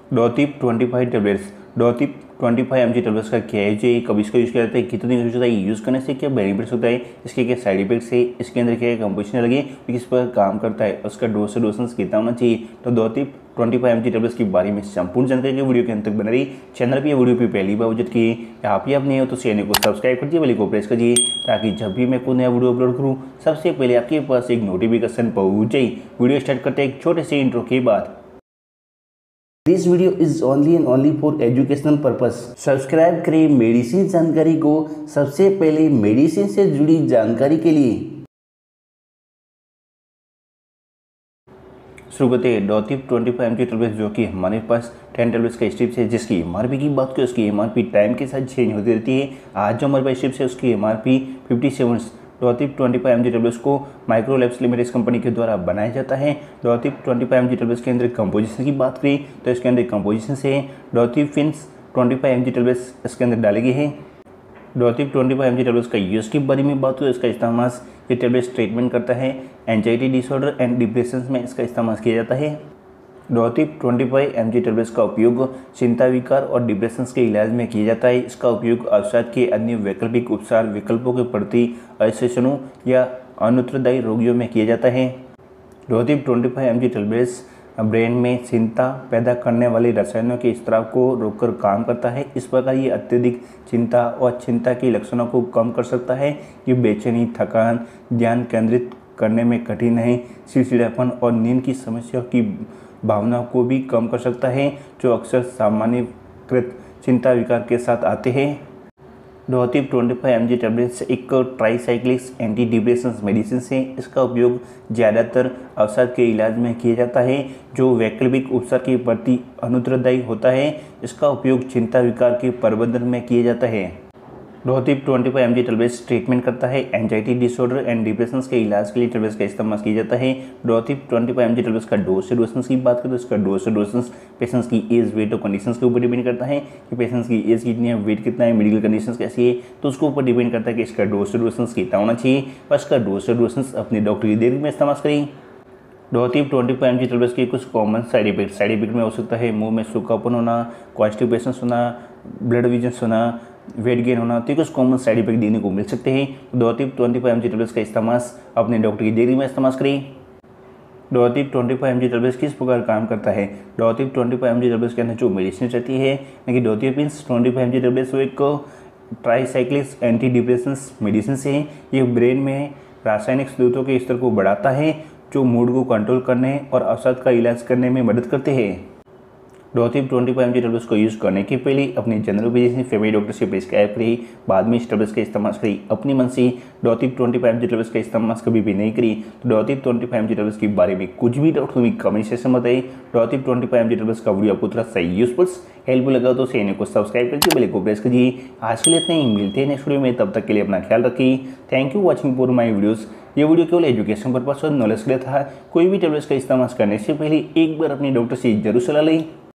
डोथिप 25 tablets. Dothiep 25 mg tablets का क्या use है, कब इसका यूज़ किया जाता है, कितने यूज होता है, यूज़ करने से क्या बेनिफिट्स होता है, इसके क्या साइड इफेक्ट्स है, इसके अंदर क्या कंपोजिशन लगे, किस पर काम करता है, उसका डोज से डोसेंस कितना होना चाहिए। तो डोथिप 25 mg टेबलेट्स के बारे में संपूर्ण जानकारी की वीडियो के अंत तक बना रही। चैनल पर ये वीडियो पे पहली बार विजिट किए, आप ही आप नहीं हो तो चैनल को सब्सक्राइब कर दिए, बेल को प्रेस करिए ताकि जब भी मैं कोई नया वीडियो अपलोड करूँ सबसे पहले आपके पास एक नोटिफिकेशन पहुँच जाए। वीडियो स्टार्ट करते हैं एक छोटे से इंट्रो के बाद। This video is only and only for educational purpose. Subscribe करें मेडिसिन जानकारी को सबसे पहले मेडिसिन से जुड़ी जानकारी के लिए। शुरू करते हैं डोथिप 25 mg टेबलेट्स, जो कि हमारे पास 10 टेबलेट्स का स्ट्रिप्स है, जिसकी एमआरपी की बात करें उसकी एमआरपी टाइम के साथ चेंज होती रहती है। आज जो हमारे पास स्ट्रिप्स है उसकी एमआरपी 57। डोथिप 25 mg टेबलेट्स को माइक्रोलैब्स लिमिटेड इस कंपनी के द्वारा बनाया जाता है। डोथिप 25 mg टेबलेट्स के अंदर कंपोजिशन की बात करें तो इसके अंदर कंपोजिशन से डोथिफिन्स 25 mg टेबलेट्स इसके अंदर डाले गए हैं। डोथिप 25 mg टेबलेट्स का यूज़ के बारे में बात करें, इसका इस्तेमाल ये टेबलेट्स ट्रीटमेंट करता है एंजाइटी डिसऑर्डर एंड डिप्रेशन में इसका इस्तेमाल किया जाता है। डोथिप 25 mg टेबलेट्स का उपयोग चिंता विकार और डिप्रेशन के इलाज में किया जाता है। इसका उपयोग अवसाद के अन्य वैकल्पिक उपचार विकल्पों के प्रति असेचनों या अनुत्तरदायी रोगियों में किया जाता है। डोथिप 25 mg टेबलेट्स ब्रेन में चिंता पैदा करने वाले रसायनों के स्त्राव को रोककर काम करता है। इस प्रकार ये अत्यधिक चिंता और चिंता के लक्षणों को कम कर सकता है। ये बेचैनी, थकान, ध्यान केंद्रित करने में कठिनाई, चिड़चिड़ापन और नींद की समस्या की भावना को भी कम कर सकता है, जो अक्सर सामान्यकृत चिंता विकार के साथ आते हैं। डोथिप 25 mg टेबलेट्स एक ट्राईसाइक्लिक्स एंटी डिप्रेशन मेडिसिन है। इसका उपयोग ज़्यादातर अवसाद के इलाज में किया जाता है, जो वैकल्पिक उपचार के प्रति अनुत्तरदायी होता है। इसका उपयोग चिंता विकार के प्रबंधन में किया जाता है। डोथिप 25 mg टेबलेट्स ट्रीटमेंट करता है एंजाइटी डिसऑर्डर एंड डिप्रेशन के इलाज के लिए टेबलेट्स का इस्तेमाल किया जाता है। डोथिप 25 mg टेबलेट्स का डोज से डोसेंस की बात करें तो इसका डोज से डोसेंस पेशेंट्स की एज, वेट और कंडीशंस के ऊपर डिपेंड करता है कि पेशेंट्स की एज कितनी है, वेट कितना है, मेडिकल कंडीशंस कैसी है, तो उसके ऊपर डिपेंड करता है कि इसका डोज से डोसेंस कितना होना चाहिए। और इसका डोज से डोसेंस अपने डॉक्टर की देखरेख में इस्तेमाल करें। डोथिप 25 mg टेबलेट्स के कुछ कॉमन साइड इफेक्ट में हो सकता है मुंह में सूखापन होना, कॉन्स्टिपेशन होना, ब्लड विजन्स होना, वेट गेन होना, तो कुछ कॉमन साइड इफेक्ट देखने को मिल सकते हैं। डोथिप 25 mg टेबलेट्स का इस्तेमाल अपने डॉक्टर की देखरेख में इस्तेमाल करें। डोथिप 25 mg टेबलेट्स किस प्रकार काम करता है। डोथिप 25 mg टेबलेट्स के अंदर जो मेडिसिन रहती है यानी डोथिपिन्स 25 mg टेबलेट्स वो एक ट्राईसाइक्लिक्स एंटी डिप्रेशन मेडिसिन है। ये ब्रेन में रासायनिक स्रोतों के स्तर को बढ़ाता है, जो मूड को कंट्रोल करने और अवसाद का इलाज करने में मदद करते हैं। डोथिप 25 mg टेबलेट्स को यूज़ करने के पहले अपने जनरल फिजिशियन फैमिली डॉक्टर से प्रिस्क्राइब करिए, बाद में इस टेबलेट्स का इस्तेमाल करिए। अपनी मन से डोथिप 25 mg टेबलेट्स का इस्तेमाल कभी भी नहीं करिए। तो डोथिप 25 mg टेबलेट्स के बारे में कुछ भी डाउट हुई कमेंट सेक्शन में बताइए। डोथिप 25 mg टेबलेट्स का वीडियो आपको थोड़ा सही यूजफुल हेल्पफुल लगा तो चैनल को सब्सक्राइब करके बेल को प्रेस करिए। आज के लिए इतना ही, मिलते हैं नेक्स्ट वीडियो में, तब तक के लिए अपना ख्याल रखिए। Thank you watching for my videos. ये वीडियो केवल एजुकेशन पर्पस और नॉलेज के लिए था। कोई भी टेबलेट्स का इस्तेमाल करने से पहले एक बार अपने डॉक्टर से जरूर सलाह लें।